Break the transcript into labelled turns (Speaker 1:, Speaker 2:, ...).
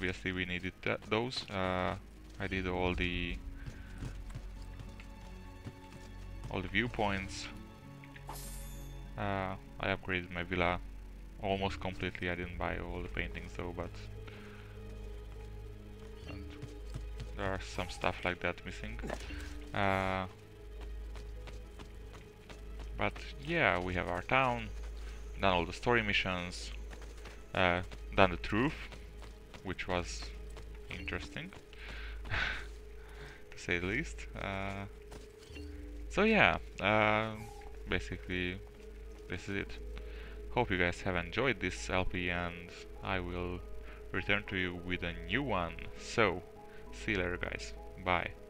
Speaker 1: obviously we needed those. I did all the viewpoints. I upgraded my villa almost completely. I didn't buy all the paintings though, but and there are some stuff like that missing. But yeah, we have our town, done all the story missions, done the truth, which was interesting, to say the least. So yeah, basically this is it. Hope you guys have enjoyed this LP, and I will return to you with a new one. So, see you later guys, bye.